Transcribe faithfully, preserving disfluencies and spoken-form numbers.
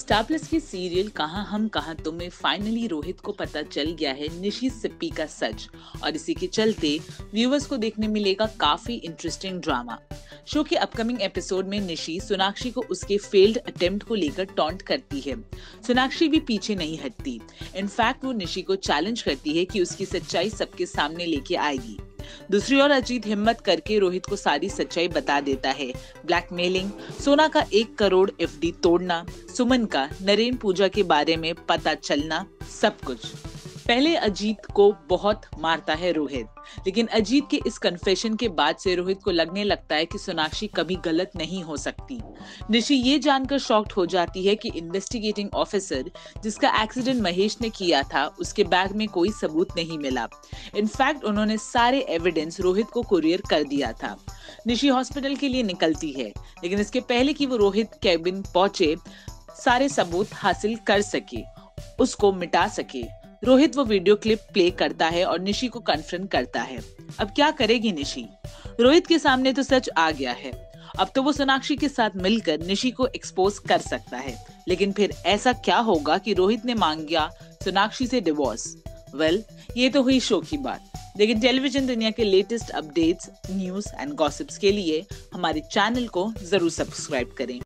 Star plus की serial कहाँ हम कहाँ तुम में फाइनली रोहित को पता चल गया है निशी सिप्पी का सच, और इसी के चलते व्यूअर्स को देखने मिलेगा काफी इंटरेस्टिंग ड्रामा। शो के अपकमिंग एपिसोड में निशी सोनाक्षी को उसके फेल्ड अटेम्प्ट को लेकर टॉन्ट करती है। सोनाक्षी भी पीछे नहीं हटती। इनफैक्ट वो निशी को चैलेंज करती है कि उसकी सच्चाई सबके सामने लेके आएगी। दूसरी ओर अजीत हिम्मत करके रोहित को सारी सच्चाई बता देता है। ब्लैकमेलिंग, सोना का एक करोड़ एफडी तोड़ना, सुमन का नरेन पूजा के बारे में पता चलना, सब कुछ। पहले अजीत को बहुत मारता है रोहित, लेकिन अजीत के इस कन्फेशन के बाद से रोहित को लगने लगता है कि सोनाक्षी कभी गलत नहीं हो सकती। निशी ये जानकर शॉक्ड हो जाती है कि इन्वेस्टिगेटिंग ऑफिसर जिसका एक्सीडेंट महेश ने किया था, उसके बैग में कोई सबूत नहीं मिला। इनफैक्ट उन्होंने सारे एविडेंस रोहित को कुरियर कर दिया था। निशी हॉस्पिटल के लिए निकलती है, लेकिन इसके पहले कि वो रोहित कैबिन पहुंचे सारे सबूत हासिल कर सके, उसको मिटा सके, रोहित वो वीडियो क्लिप प्ले करता है और निशी को कन्फ्रंट करता है। अब क्या करेगी निशी? रोहित के सामने तो सच आ गया है। अब तो वो सोनाक्षी के साथ मिलकर निशी को एक्सपोज कर सकता है, लेकिन फिर ऐसा क्या होगा कि रोहित ने मांगा सोनाक्षी से डिवोर्स? वेल, ये तो हुई शो की बात, लेकिन टेलीविजन दुनिया के latest updates, news and gossips के लिए हमारे चैनल को जरूर सब्सक्राइब करें।